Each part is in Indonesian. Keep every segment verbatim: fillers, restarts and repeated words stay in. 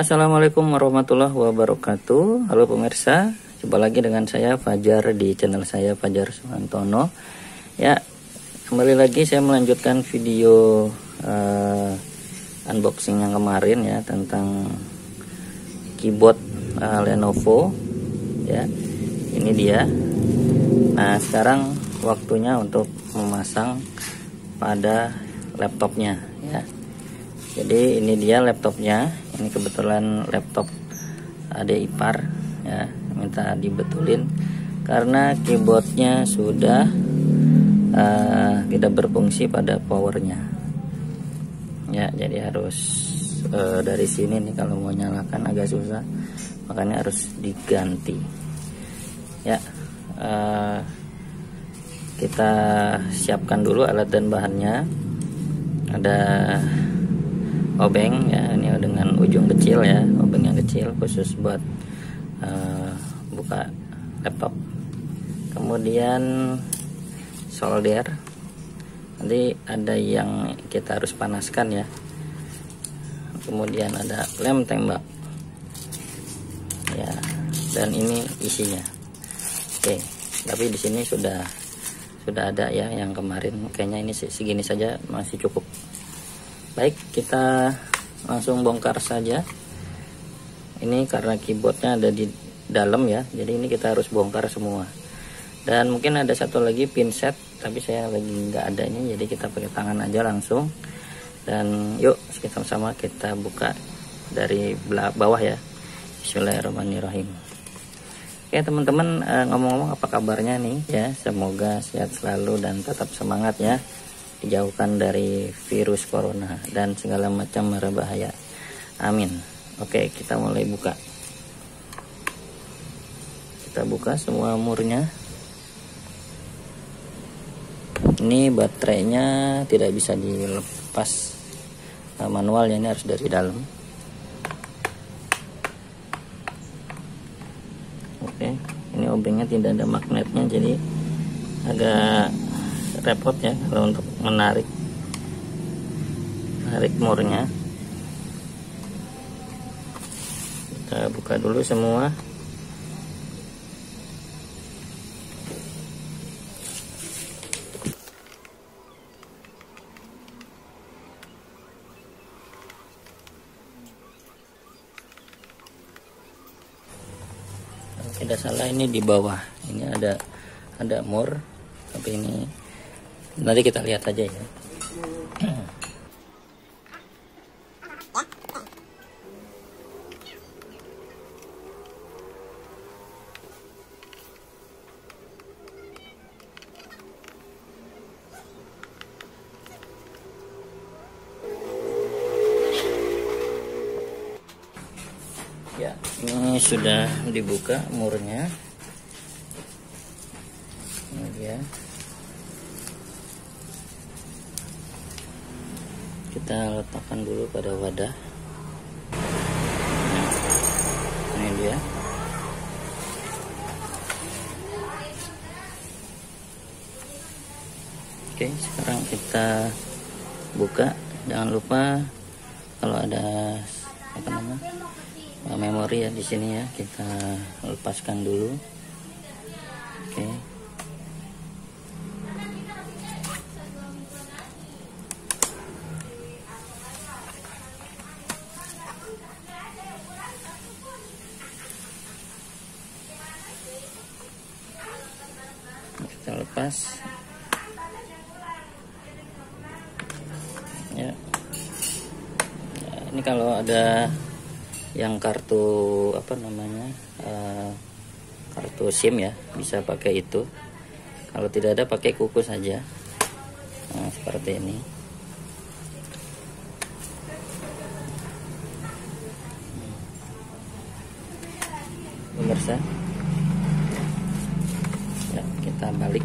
Assalamualaikum warahmatullahi wabarakatuh. Halo pemirsa, jumpa lagi dengan saya Fajar di channel saya Fajar Suhantono. Ya, kembali lagi saya melanjutkan video uh, unboxing yang kemarin ya tentang keyboard uh, Lenovo. Ya, ini dia. Nah, sekarang waktunya untuk memasang pada laptopnya ya. Jadi ini dia laptopnya. Ini kebetulan laptop adik ipar ya, minta dibetulin karena keyboardnya sudah uh, tidak berfungsi pada powernya ya. Jadi harus uh, dari sini nih, kalau mau nyalakan agak susah, makanya harus diganti ya. Uh, kita siapkan dulu alat dan bahannya. Ada obeng ya, ini dengan ujung kecil ya, obeng yang kecil khusus buat uh, buka laptop. Kemudian solder, nanti ada yang kita harus panaskan ya. Kemudian ada lem tembak ya, dan ini isinya. Oke, tapi di sini sudah sudah ada ya yang kemarin, kayaknya ini segini saja masih cukup. Baik, kita langsung bongkar saja. Ini karena keyboardnya ada di dalam ya, jadi ini kita harus bongkar semua. Dan mungkin ada satu lagi pinset, tapi saya lagi nggak adanya, jadi kita pakai tangan aja langsung. Dan yuk kita sama kita buka dari bawah ya. Bismillahirrahmanirrahim. Oke teman-teman, ngomong-ngomong apa kabarnya nih ya? Semoga sehat selalu dan tetap semangat ya, dijauhkan dari virus corona dan segala macam mara bahaya. Amin. Oke, kita mulai buka. Kita buka semua murnya. Ini baterainya tidak bisa dilepas manualnya, ini harus dari dalam. Oke, ini obengnya tidak ada magnetnya, jadi agak repot ya kalau untuk menarik menarik murnya. Kita buka dulu semua. Tidak salah, ini di bawah ini ada ada mur, tapi ini nanti kita lihat aja ya. Ya, ini sudah dibuka murnya. Ini dia. Kita letakkan dulu pada wadah. Nah, ini dia. Oke, sekarang kita buka. Jangan lupa kalau ada apa namanya memori ya di sini ya, kita lepaskan dulu. Oke. Kita lepas ya. Ya, ini kalau ada yang kartu apa namanya uh, kartu SIM ya, bisa pakai itu. Kalau tidak ada, pakai kuku saja. Nah, seperti ini. Pemirsa ya, kita balik.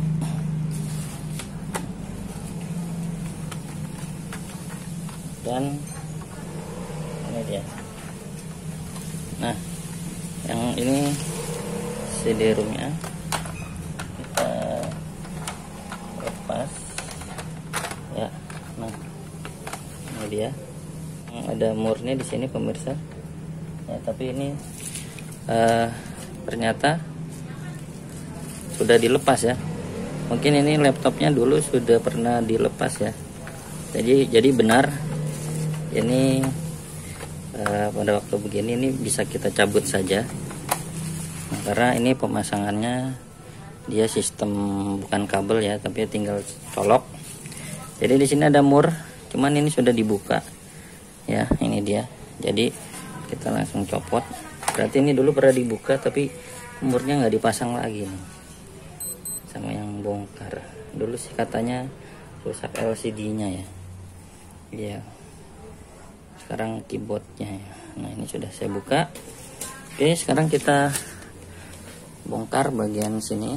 Dan ini dia. Nah, yang ini C D ROM-nya kita lepas ya. Nah, ini dia. Ada murnya di sini pemirsa. ya, tapi ini uh, ternyata sudah dilepas ya. Mungkin ini laptopnya dulu sudah pernah dilepas ya. Jadi jadi benar ini uh, pada waktu begini ini bisa kita cabut saja. Nah, karena ini pemasangannya dia sistem bukan kabel ya, tapi tinggal colok. Jadi di sini ada mur, cuman ini sudah dibuka ya, ini dia. Jadi kita langsung copot. Berarti ini dulu pernah dibuka tapi murnya nggak dipasang lagi nih sama yang bongkar. Dulu sih katanya rusak L C D-nya ya. Iya. Sekarang keyboardnya ya. Nah, ini sudah saya buka. Oke, sekarang kita bongkar bagian sini.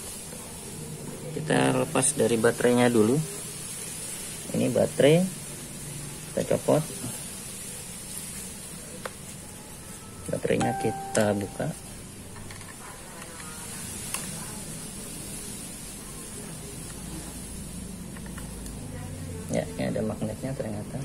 Kita lepas dari baterainya dulu. Ini baterai, kita copot. Baterainya kita buka. Ya, ini ada magnetnya ternyata.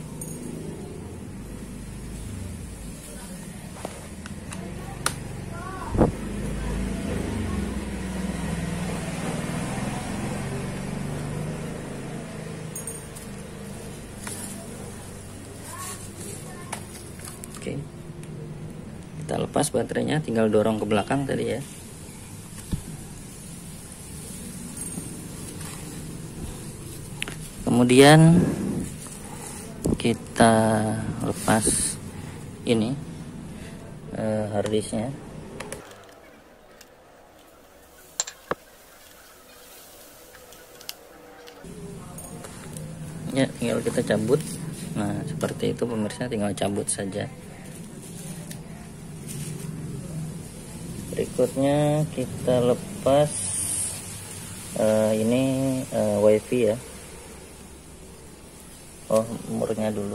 Oke, kita lepas baterainya, tinggal dorong ke belakang tadi ya. Kemudian kita lepas ini eh, harddisknya. Ya, tinggal kita cabut. Nah, seperti itu pemirsa, tinggal cabut saja. Berikutnya kita lepas uh, ini uh, wifi ya. Oh, murnya dulu.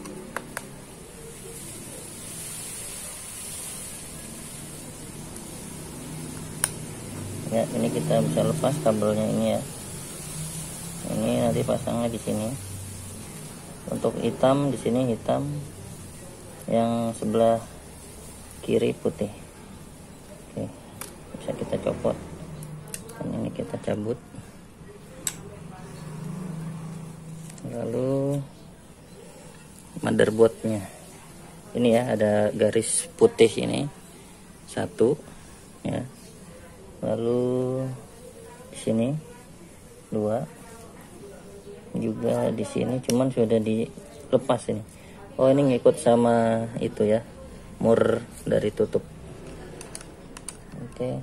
Ya, ini kita bisa lepas kabelnya ini ya. Ini nanti pasangnya di sini. Untuk hitam di sini hitam, yang sebelah kiri putih. Oke, bisa kita copot. Dan ini kita cabut. Lalu motherboardnya ini ya, ada garis putih ini satu ya, lalu di sini dua, juga di sini, cuman sudah dilepas ini. Oh, ini ngikut sama itu ya, mur dari tutup. Oke,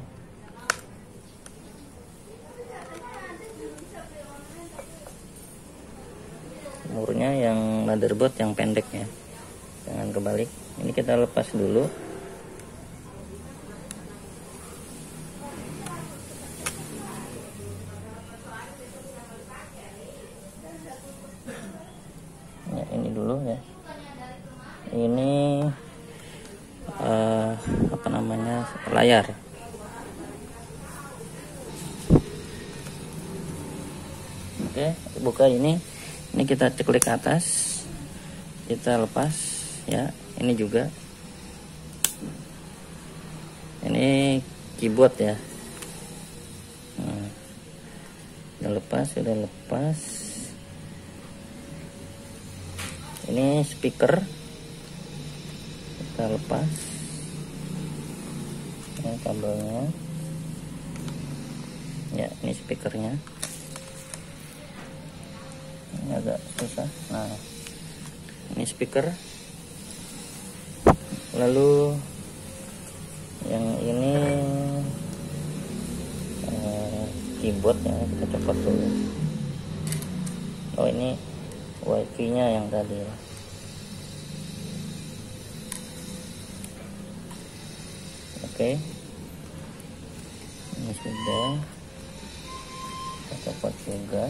murnya yang motherboard yang pendek ya, jangan kebalik. Ini kita lepas dulu. Ya, ini dulu ya. Ini uh, apa namanya, layar. Oke, buka ini. Ini kita ceklik ke atas, kita lepas ya. Ini juga, ini keyboard ya. Nah, sudah lepas, sudah lepas. Ini speaker, kita lepas ya, kabelnya ya. Ini speakernya, ini agak susah. Nah, ini speaker. Lalu yang ini eh, keyboard ya, kita copot dulu. Oh, ini wifi nya yang tadi ya. Oke, ini sudah kita copot juga.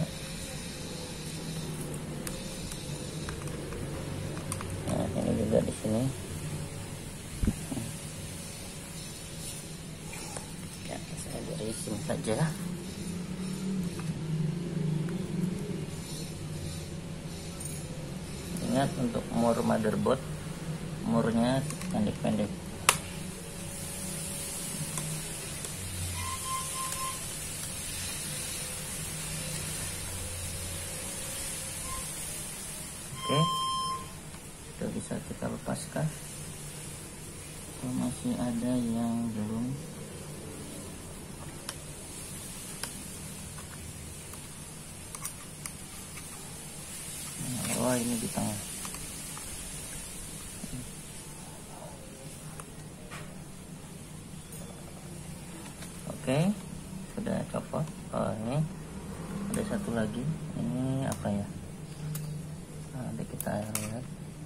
Nah, ini juga di sini. Ya, saya garisin saja. Ingat, untuk mur motherboard, murnya pendek-pendek. Oke, itu bisa kita lepaskan. Kalau masih ada yang belum, oh ini di tengah. Oke, sudah copot. Oh ini ada satu lagi, ini apa ya? Nanti kita lihat.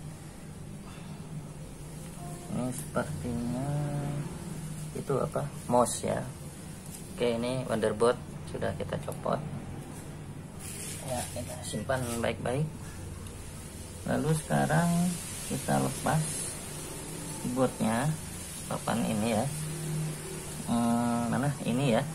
Ini sepertinya itu apa? Mouse ya. Oke, ini motherboard sudah kita copot. Ya, kita simpan baik-baik. Lalu sekarang kita lepas keyboardnya, papan ini ya. Hmm, mana ini ya?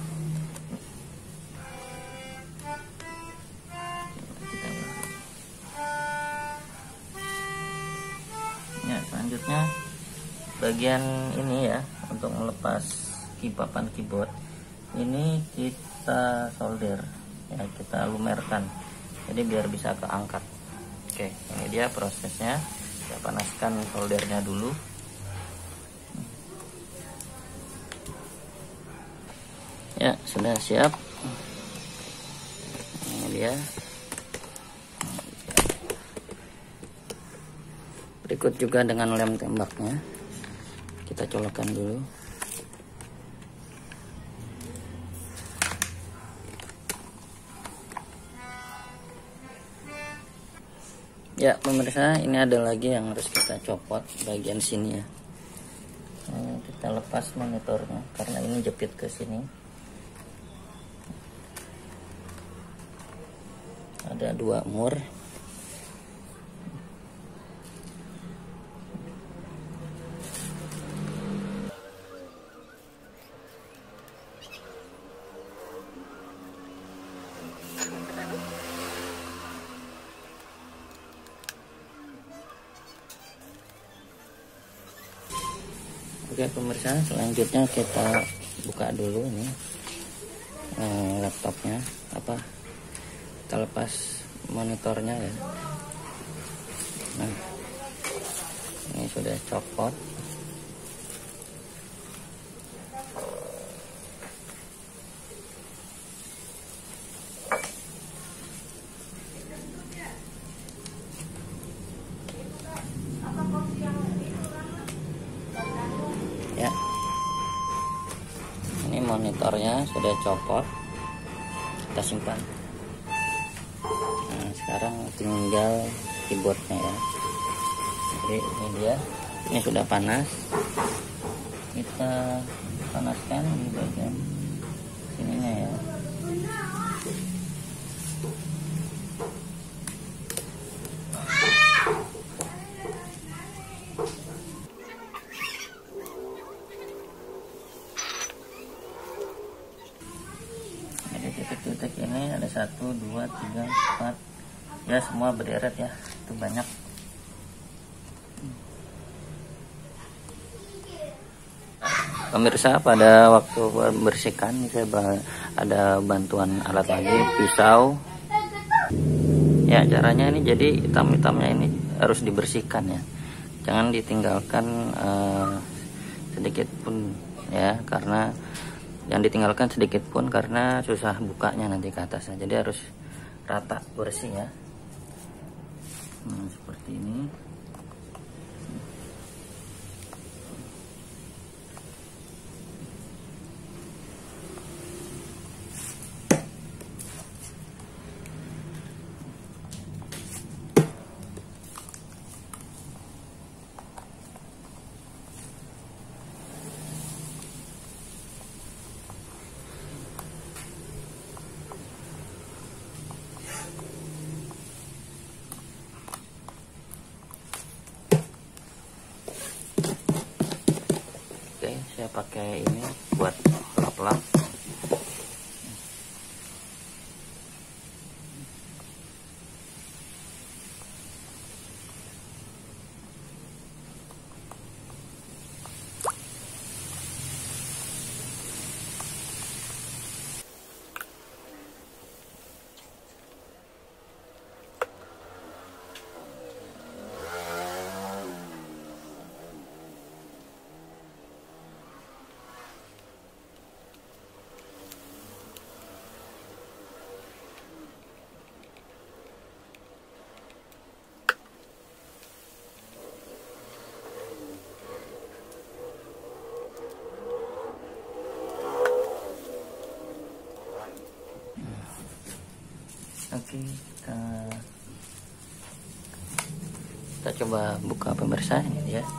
Ya, selanjutnya bagian ini ya, untuk melepas papan keyboard ini kita solder ya, kita lumerkan jadi biar bisa keangkat. Oke, ini dia prosesnya. Saya panaskan soldernya dulu. Ya, sudah siap. Ini dia. Berikut juga dengan lem tembaknya. Kita colokkan dulu. Ya pemirsa, ini ada lagi yang harus kita copot bagian sini ya. Ini kita lepas monitornya karena ini jepit ke sini. Ada dua mur. Oke pemirsa, selanjutnya kita buka dulu ini eh, laptopnya, apa kita lepas monitornya ya. Nah, ini sudah copot. Ya, ini monitornya sudah copot, kita simpan. Nah, sekarang tinggal keyboardnya ya. Jadi ini dia, ini sudah panas. Kita panaskan di bagian sininya ya. Titik-titik ini ada satu, dua, tiga, empat, ya semua berderet ya, itu banyak. Pemirsa, pada waktu membersihkan saya ada bantuan alat lagi, pisau. Ya caranya ini, jadi hitam-hitamnya ini harus dibersihkan ya, jangan ditinggalkan uh, sedikit pun ya, karena yang ditinggalkan sedikit pun karena susah bukanya nanti ke atasnya. Jadi harus rata bersih ya. Nah, seperti ini. Saya pakai ini buat lap-lap. Kita coba buka pemirsa, ini ya.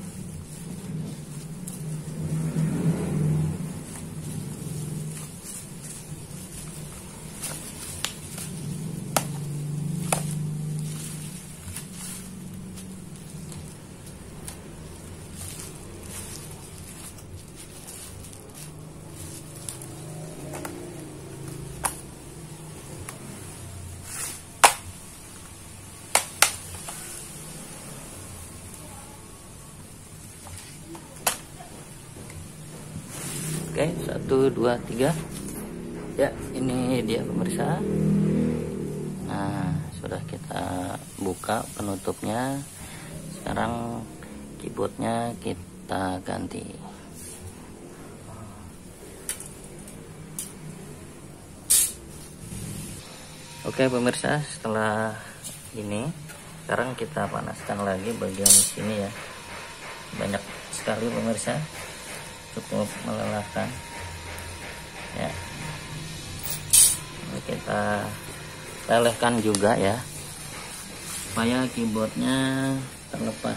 Oke, satu, dua, tiga. Ya, ini dia pemirsa. Nah, sudah kita buka penutupnya. Sekarang keyboardnya kita ganti. Oke pemirsa, setelah ini sekarang kita panaskan lagi bagian sini ya. Banyak sekali pemirsa, cukup melelahkan ya. Ini kita lelehkan juga ya, supaya keyboardnya terlepas.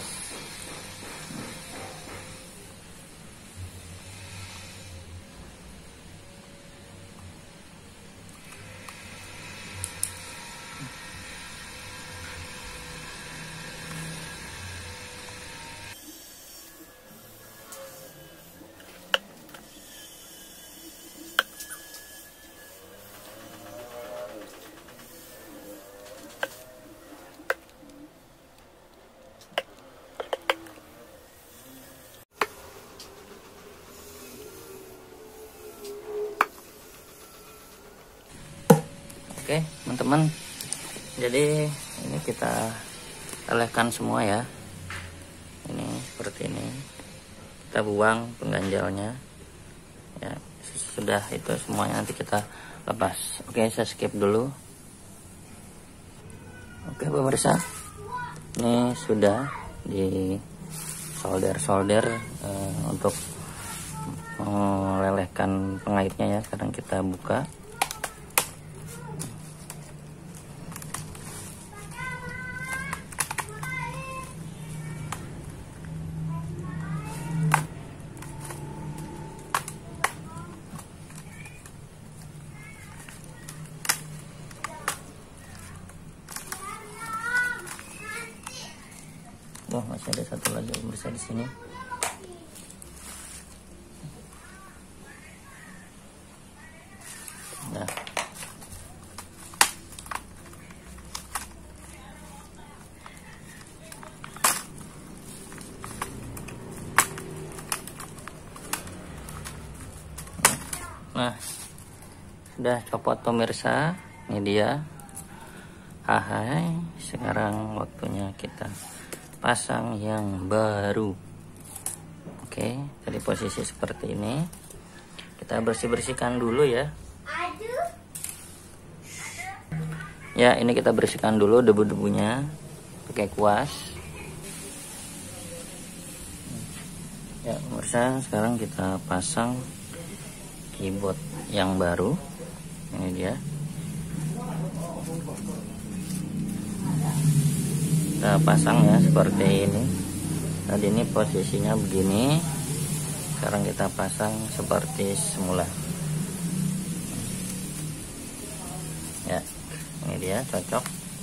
Oke teman-teman, jadi ini kita lelehkan semua ya. Ini seperti ini, kita buang pengganjalnya ya. Sudah itu semuanya, nanti kita lepas. Oke, saya skip dulu. Oke pemirsa, ini sudah di solder-solder eh, untuk melelehkan pengaitnya ya. Sekarang kita buka. Oh, masih ada satu lagi pemirsa di sini. Nah, nah sudah copot pemirsa. Ini dia. Hai, sekarang waktunya kita pasang yang baru. Oke, dari posisi seperti ini kita bersih-bersihkan dulu ya. Ya, ini kita bersihkan dulu debu-debunya pakai kuas. Ya pemirsa, sekarang kita pasang keyboard yang baru. Ini dia. Kita pasang ya seperti ini. Tadi ini posisinya begini, sekarang kita pasang seperti semula ya. Ini dia, cocok.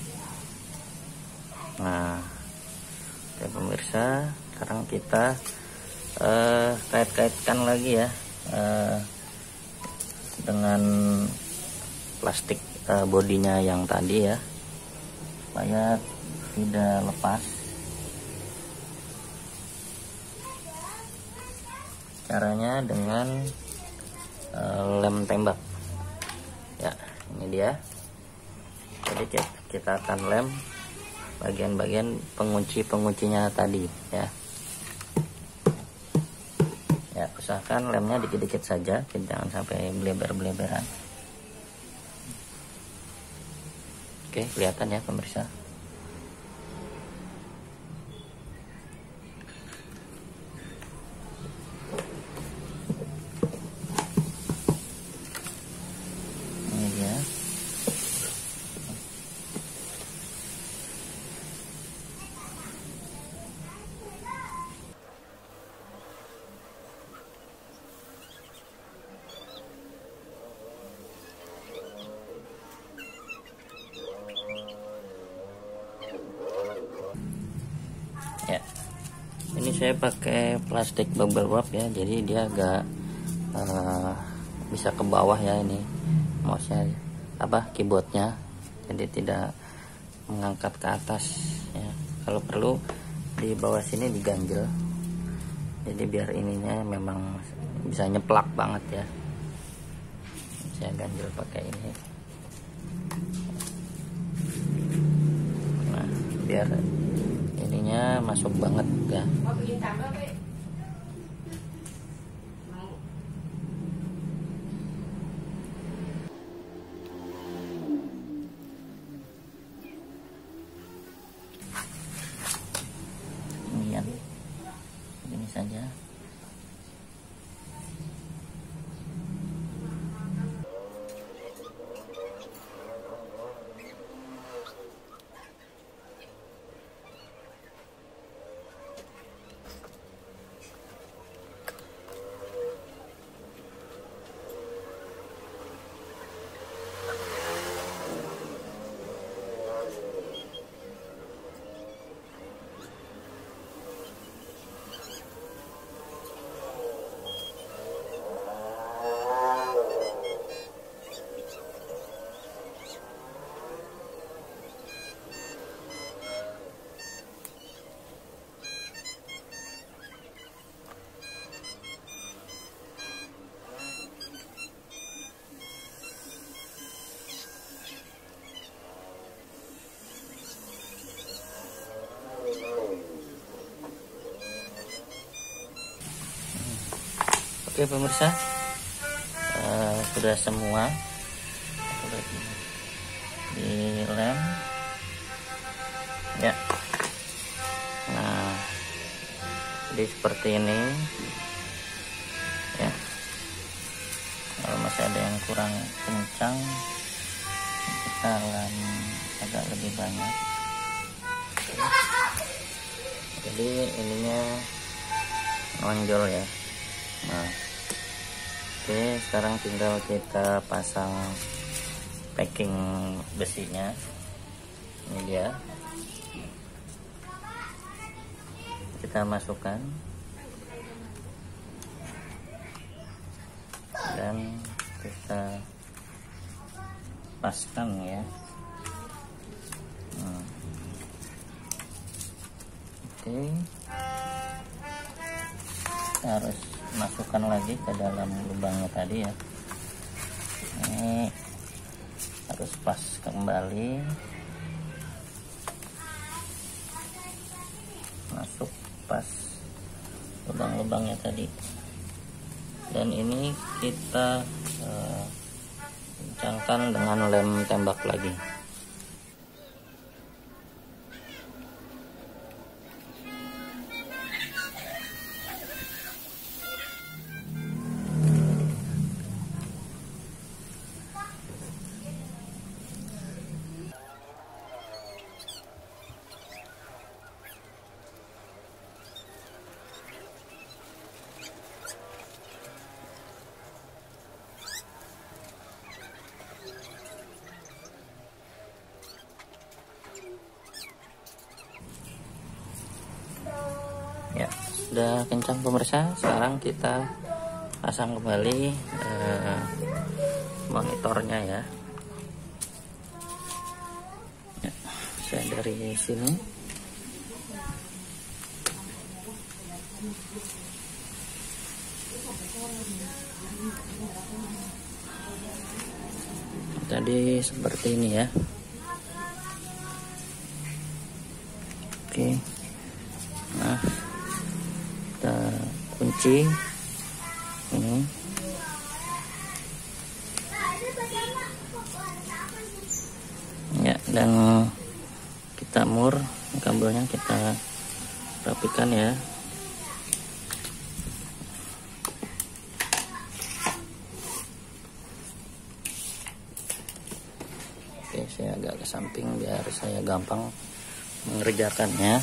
Nah ya pemirsa, sekarang kita eh, kait-kaitkan lagi ya eh, dengan plastik eh, bodinya yang tadi ya, supaya tidak lepas. Caranya dengan uh, lem tembak ya. Ini dia. Jadi kita akan lem bagian-bagian pengunci-penguncinya tadi ya. Ya, usahakan lemnya dikit-dikit saja, jangan sampai bleber-bleberan. Oke, kelihatan ya pemirsa. Ya, ini saya pakai plastik bubble wrap ya, jadi dia agak uh, bisa ke bawah ya, ini mouse-nya apa keyboardnya, jadi tidak mengangkat ke atas ya. Kalau perlu di bawah sini diganjel, jadi biar ininya memang bisa nyeplak banget ya. Saya ganjel pakai ini, nah biar ininya masuk banget ya. Kemudian ini saja. Oke pemirsa, uh, sudah semua sudah dilem ya. Nah, jadi seperti ini ya. Kalau masih ada yang kurang kencang, kita lem agak lebih banyak. Jadi ininya nonjol ya. Nah, oke, sekarang tinggal kita pasang packing besinya. Ini dia, kita masukkan dan kita paskan ya. Nah, oke, kita harus masukkan lagi ke dalam lubangnya tadi ya. Ini harus pas kembali, masuk pas lubang-lubangnya tadi. Dan ini kita uh, kencangkan dengan lem tembak lagi. Ya, sudah kencang pemirsa. Sekarang kita pasang kembali eh, monitornya ya. Ya, saya dari sini. Tadi seperti ini ya. Oke. Nah, kita kunci ini. Ya, dan kita mur kabelnya, kita rapikan ya. Oke, saya agak ke samping biar saya gampang mengerjakannya.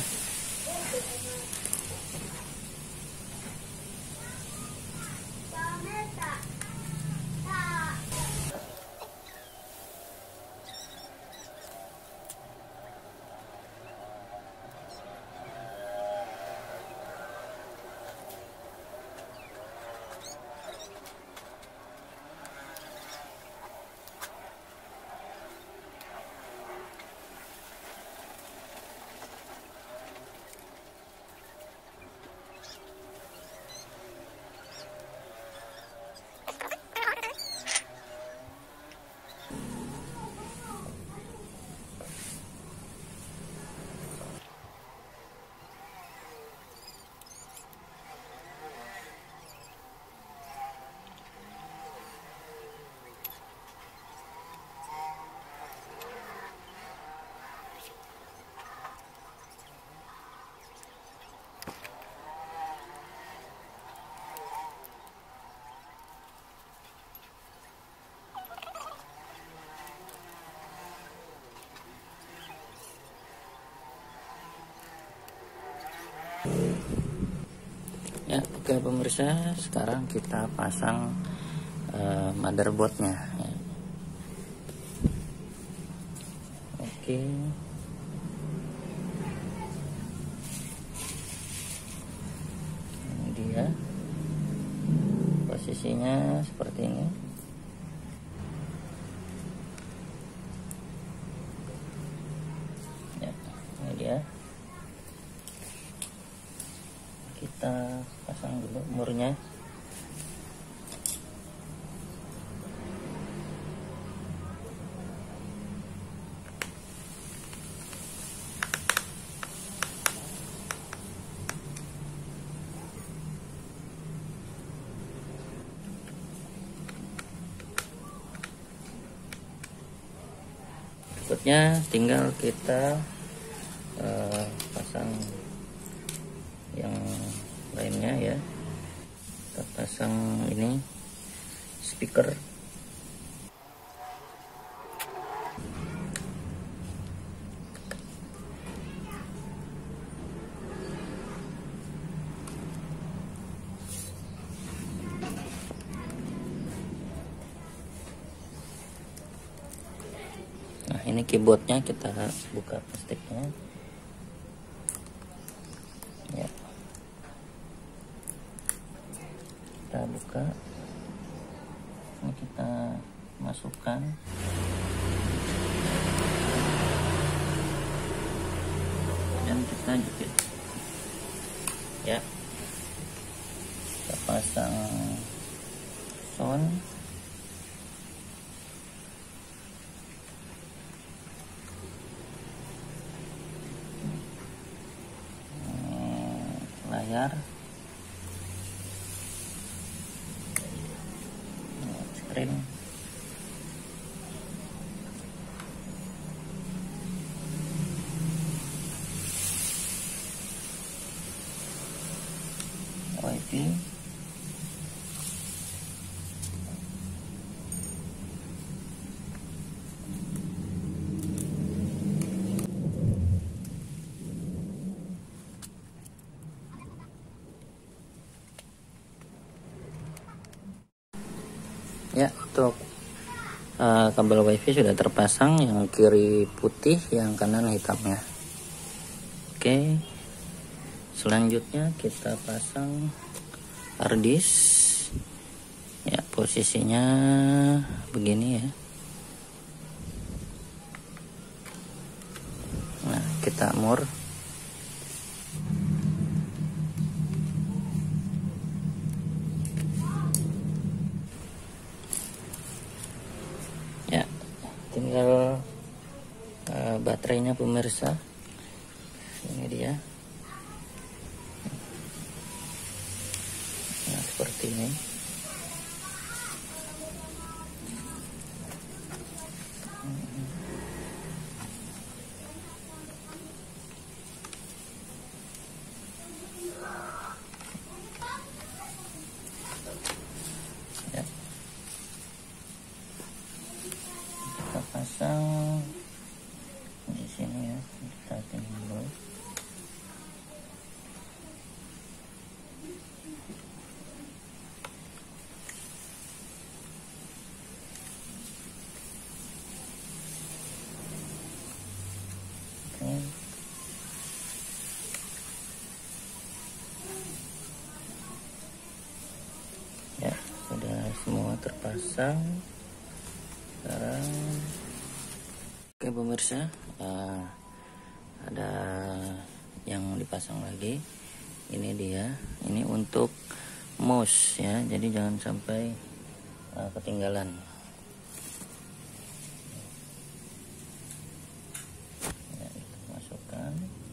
Ya, oke pemirsa, sekarang kita pasang uh, motherboardnya ya. Oke, ini dia posisinya seperti ini. Ya, ini dia. Kita pasang dulu murnya. Berikutnya tinggal kita uh, pasang yang lainnya ya. Kita pasang ini speaker. Nah, ini keyboardnya, kita buka plastiknya ya, kita buka, ini kita masukkan dan kita jepit ya. Kita pasang sound. Layar, screen, wifi, ya. Untuk uh, kabel wifi sudah terpasang, yang kiri putih, yang kanan hitamnya. Oke, selanjutnya kita pasang harddisk ya, posisinya begini ya. Nah, kita mur. Ya, tinggal uh, baterainya pemirsa. Ini dia. Nah, seperti ini. Ya. Kita pasang di sini ya, kita tinggal. Oke. Ya, sudah semua terpasang. Sekarang oke pemirsa, uh, ada yang dipasang lagi. Ini dia, ini untuk mouse ya, jadi jangan sampai uh, ketinggalan. Ya, kita masukkan.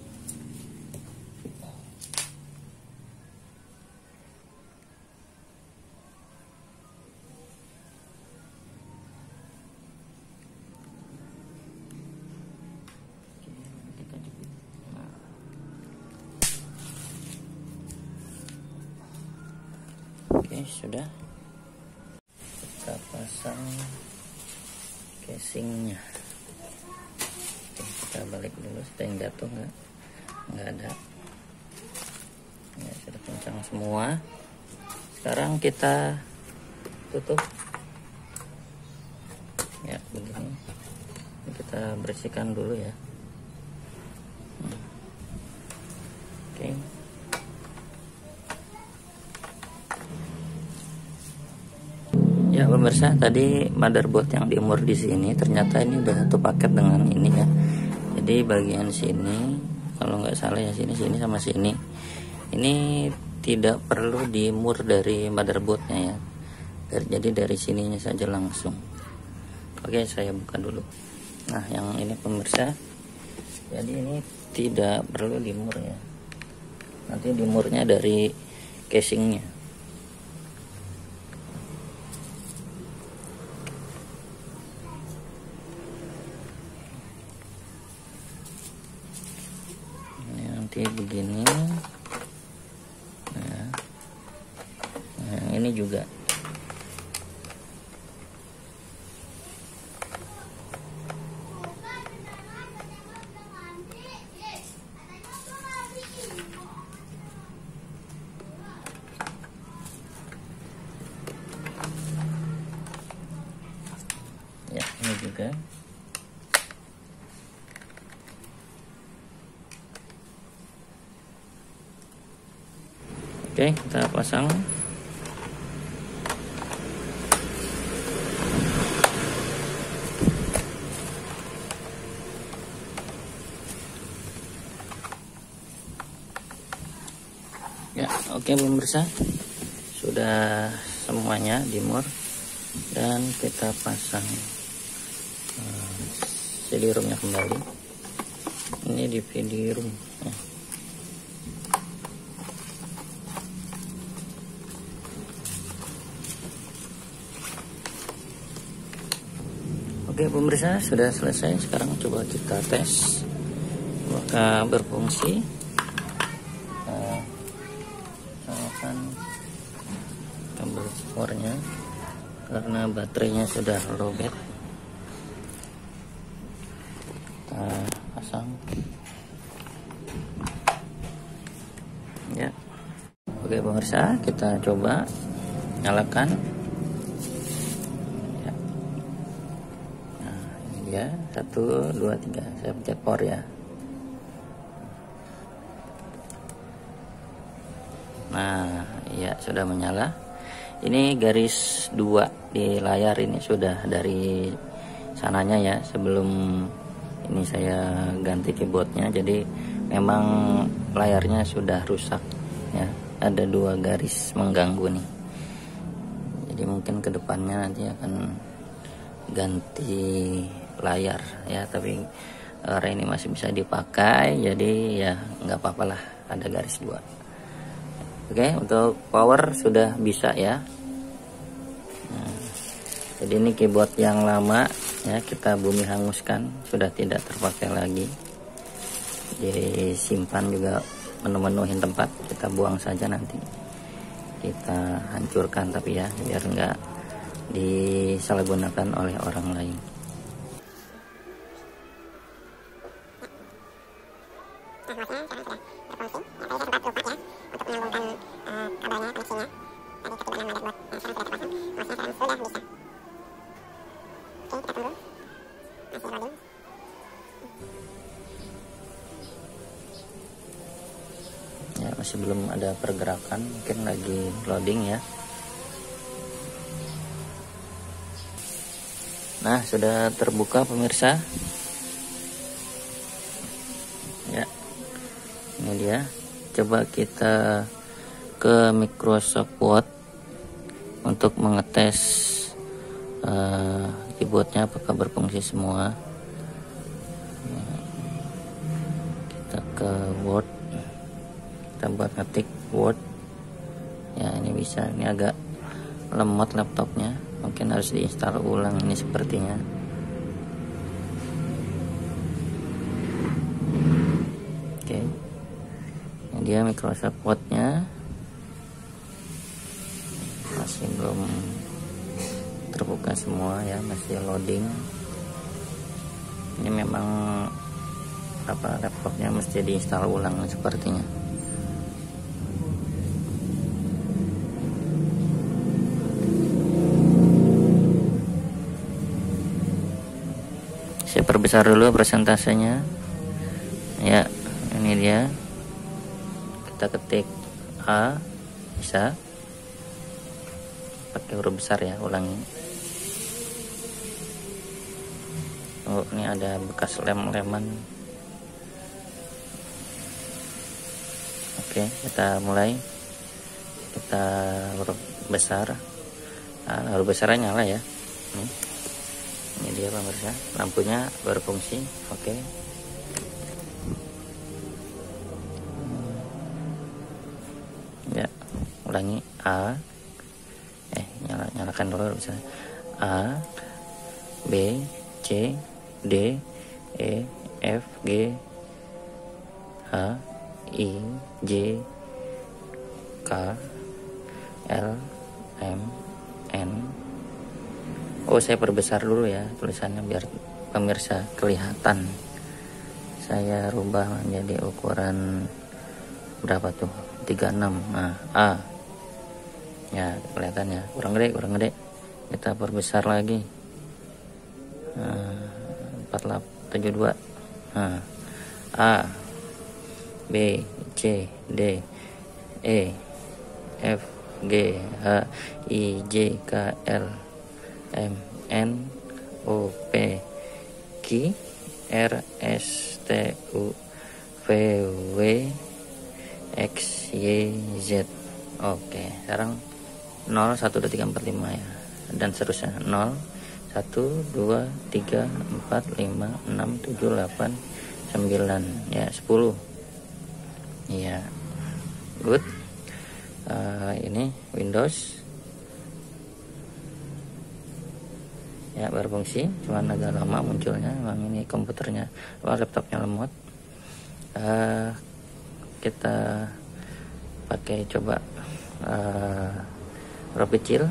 Oke, sudah. Kita pasang casingnya. Oke, kita balik dulu supaya yang jatuh nggak nggak ada. Ya, sudah kencang semua. Sekarang kita tutup ya, begini. Ini kita bersihkan dulu ya. hmm. Oke. Ya pemirsa, tadi motherboard yang diumur di sini ternyata ini udah satu paket dengan ini ya. Jadi bagian sini kalau nggak salah ya, sini sini sama sini ini tidak perlu dimur dari motherboardnya ya. Jadi dari sininya saja langsung. Oke, saya buka dulu. Nah yang ini pemirsa, jadi ini tidak perlu dimur ya. Nanti dimurnya dari casingnya. Nanti begini. Nah, nah ini juga. Ya, ini juga. Oke, kita pasang. Ya, oke pemirsa, sudah semuanya dimur dan kita pasang uh, C D ROM-nya kembali. Ini D V D ROM. Ya. Oke pemirsa, sudah selesai. Sekarang coba kita tes apakah berfungsi. Nah, nyalakan kabel powernya karena baterainya sudah lowbat. Kita pasang ya. Oke pemirsa, kita coba nyalakan. Ya, satu, dua, tiga. Saya pencet power ya. Nah, ya sudah menyala. Ini garis dua di layar ini sudah dari sananya ya. Sebelum ini saya ganti keyboardnya, jadi memang layarnya sudah rusak ya. Ada dua garis mengganggu nih. Jadi mungkin kedepannya nanti akan ganti layar ya, tapi area ini masih bisa dipakai, jadi ya nggak apa-apa lah ada garis dua. Oke, untuk power sudah bisa ya. Nah, jadi ini keyboard yang lama ya, kita bumi hanguskan, sudah tidak terpakai lagi. Disimpan juga menu-menuhin tempat, kita buang saja nanti. Kita hancurkan tapi ya, biar nggak disalahgunakan oleh orang lain. Ya, masih belum ada pergerakan, mungkin lagi loading ya. Nah, sudah terbuka pemirsa. Ya, ini dia. Coba kita ke Microsoft Word untuk mengetes uh, keyboardnya apakah berfungsi semua. Ya, kita ke Word, kita buat ngetik Word. Ya, ini bisa. Ini agak lemot laptopnya, mungkin harus diinstal ulang ini sepertinya. Oke, ini dia Microsoft Word-nya, masih belum terbuka semua ya, masih loading. Ini memang apa, laptopnya mesti diinstal ulang sepertinya. perbesar dulu presentasenya ya. Ini dia, kita ketik A, bisa pakai huruf besar ya, ulangi. Oh, ini ada bekas lem-leman. Oke, kita mulai. Kita huruf besar. Nah, huruf besarnya nyala ya. Nih. Ini dia pemirsa, lampunya berfungsi. Oke. Ya, ulangi. A. Eh, nyala, nyalakan dulu huruf besar. A, B, C, D, E, F, G, H, I, J, K, L, M, N. Oh, saya perbesar dulu ya tulisannya biar pemirsa kelihatan. Saya rubah menjadi ukuran berapa tuh, tiga puluh enam. Nah, A ya, kelihatan ya, kurang gede kurang gede kita perbesar lagi. Nah, empat delapan tujuh dua. Nah, A, B, C, D, E, F, G, H, I, J, K, L, M, N, O, P, Q, R, S, T, U, V, W, X, Y, Z. Oke, sekarang nol, satu, dua, tiga, empat, lima ya, dan seterusnya. Nol, satu, dua, tiga, empat, lima, enam, tujuh, delapan, sembilan ya, sepuluh ya. Good. Uh, ini Windows ya, berfungsi, cuman agak lama munculnya. Memang ini komputernya, wah, laptopnya lemot. Uh, kita pakai coba uh, huruf kecil.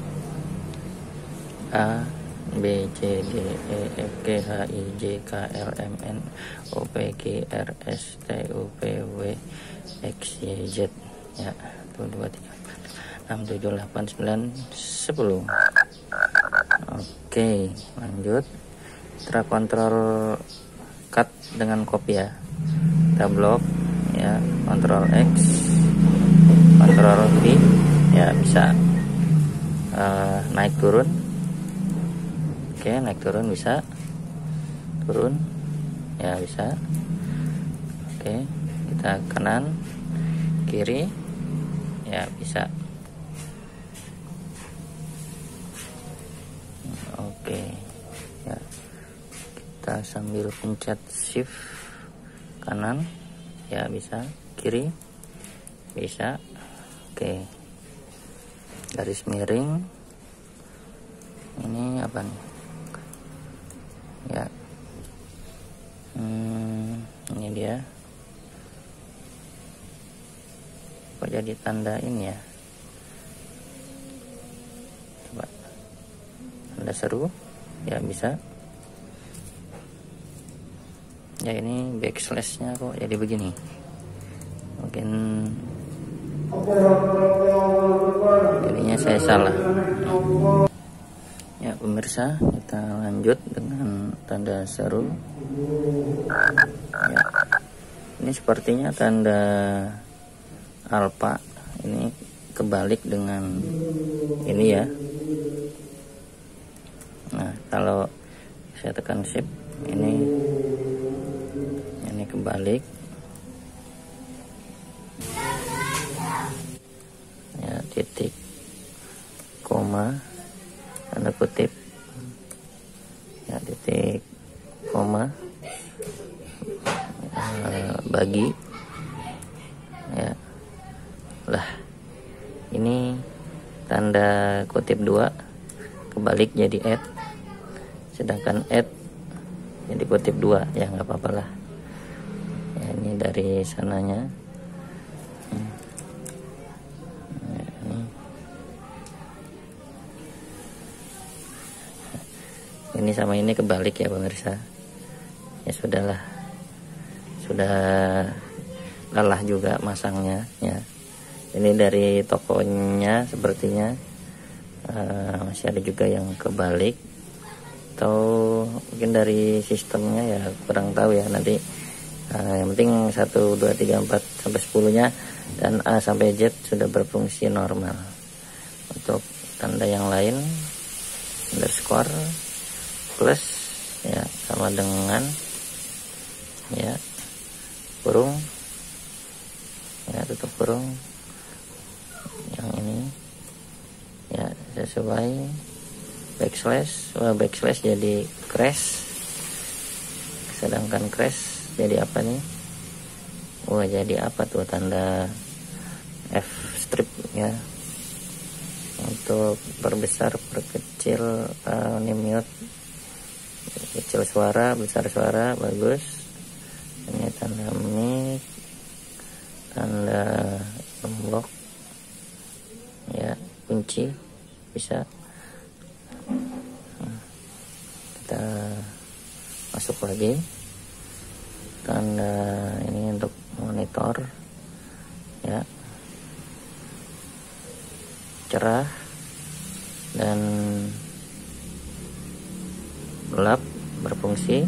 A, B, C, D, E, F, G, H, I, J, K, L, M, N, O, P, Q, R, S, T, U, V, W, X, Y, Z ya. Satu, dua, tiga, empat, enam, tujuh, delapan, sembilan, sepuluh. Oke, lanjut. Kita kontrol cut dengan copy ya. Kita blok ya, kontrol X, kontrol V ya, bisa uh, naik turun. Oke, naik turun bisa, turun ya bisa. Oke, kita kanan kiri ya, bisa. Oke ya, kita sambil pencet shift kanan ya, bisa, kiri bisa. Oke, garis miring ini apa nih ya, hmm, ini dia. Kok jadi tanda ini ya, coba tanda seru ya, bisa ya. Ini backslashnya kok jadi begini, mungkin jadinya saya salah ya pemirsa. Kita lanjut dengan tanda seru ya. Ini sepertinya tanda alpha, ini kebalik dengan ini ya. Nah, kalau saya tekan shift, ini ini kebalik ya, titik, koma, tanda kutip ya, titik, koma, uh, bagi ya. Lah, ini tanda kutip dua kebalik jadi add, sedangkan add jadi kutip dua ya, nggak apa-apa lah ya. Ini dari sananya ya, ini. Ini sama ini kebalik ya pemirsa. Ya sudahlah, sudah lelah juga masangnya ya. Ini dari tokonya sepertinya uh, masih ada juga yang kebalik, atau mungkin dari sistemnya ya kurang tahu ya nanti. Nah, yang penting satu dua tiga empat sampai sepuluh nya dan A sampai Z sudah berfungsi normal. Untuk tanda yang lain underscore plus ya sama dengan ya kurung ya, tutup kurung yang ini ya sesuai, backslash, wah backslash jadi crash, sedangkan crash jadi apa nih, wah jadi apa tuh, tanda F strip ya. Untuk perbesar perkecil uh, ini mute, kecil suara besar suara bagus. Ini tanda mic, tanda unlock ya, kunci bisa. Kita masuk lagi tanda ini untuk monitor ya, cerah dan gelap berfungsi.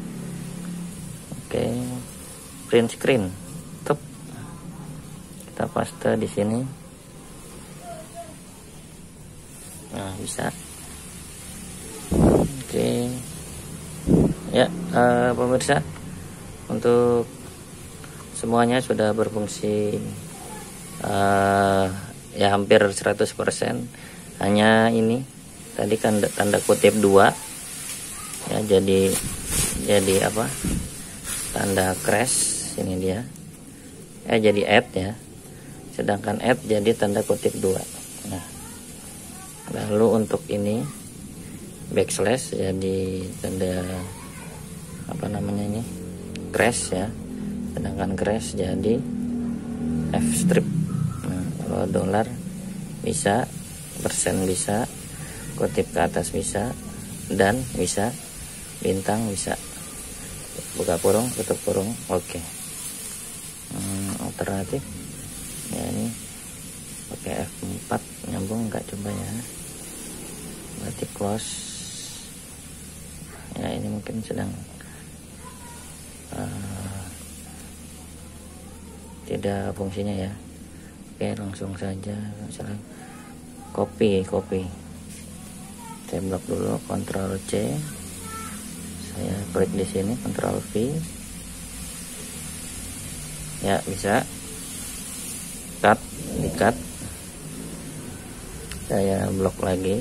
Oke, print screen top, kita paste di sini. Nah bisa. Oke ya, uh, pemirsa, untuk semuanya sudah berfungsi uh, ya hampir seratus persen. Hanya ini tadi kan tanda kutip dua ya, jadi jadi apa, tanda crash ini dia eh jadi add ya, sedangkan add jadi tanda kutip dua. Nah lalu untuk ini backslash jadi tanda apa namanya ini, crash ya, sedangkan crash jadi F strip. Nah, kalau dolar bisa, persen bisa, kutip ke atas bisa, dan bisa, bintang bisa, buka kurung tutup kurung. Oke. hmm, alternatif ya, ini pakai F empat nyambung nggak, coba ya, berarti close ya, ini mungkin sedang uh, tidak fungsinya ya. Oke, langsung saja misalnya copy copy saya blok dulu, Ctrl C, saya klik di sini, Ctrl V ya, bisa cut, di cut, saya blok lagi.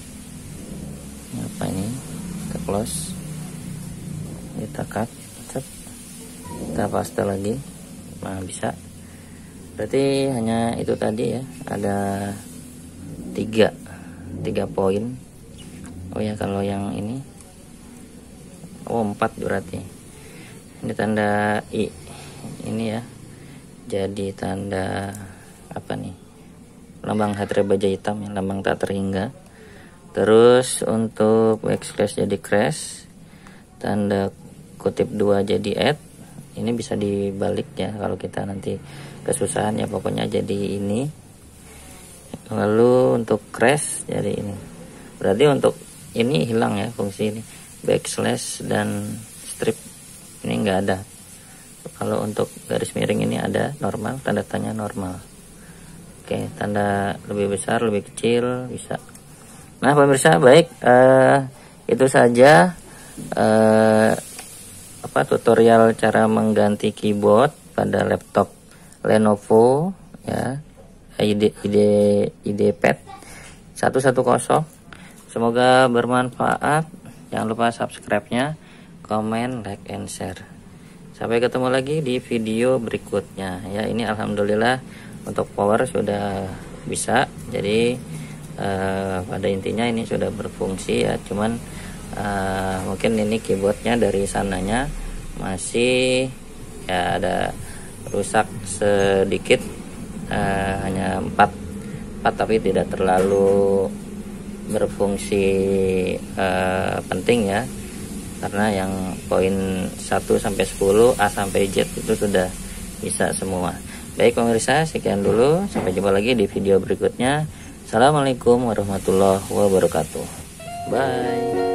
Apa ini, kita close, kita cut, kita paste lagi. Nah bisa, berarti hanya itu tadi ya, ada tiga tiga poin. Oh ya, kalau yang ini oh empat berarti. Ini tanda I ini ya, jadi tanda apa nih, lambang hatria baja hitam ya, lambang tak terhingga. Terus untuk backslash jadi crash, tanda kutip dua jadi add. Ini bisa dibalik ya kalau kita nanti kesusahan ya, pokoknya jadi ini. Lalu untuk crash jadi ini, berarti untuk ini hilang ya fungsi ini, backslash dan strip ini enggak ada. Kalau untuk garis miring ini ada normal, tanda tanya normal. Oke, tanda lebih besar lebih kecil bisa. Nah pemirsa, baik, uh, itu saja uh, apa tutorial cara mengganti keyboard pada laptop Lenovo ya, ide ide IdeaPad seratus sepuluh. Semoga bermanfaat. Jangan lupa subscribe-nya, komen, like, and share. Sampai ketemu lagi di video berikutnya ya. Ini alhamdulillah untuk power sudah bisa, jadi uh, pada intinya ini sudah berfungsi ya, cuman Uh, mungkin ini keyboardnya dari sananya masih ya ada rusak sedikit, uh, hanya empat empat tapi tidak terlalu berfungsi uh, penting ya, karena yang poin satu sampai sepuluh, A sampai Z itu sudah bisa semua. Baik pemirsa, sekian dulu, sampai jumpa lagi di video berikutnya. Assalamualaikum warahmatullahi wabarakatuh. Bye.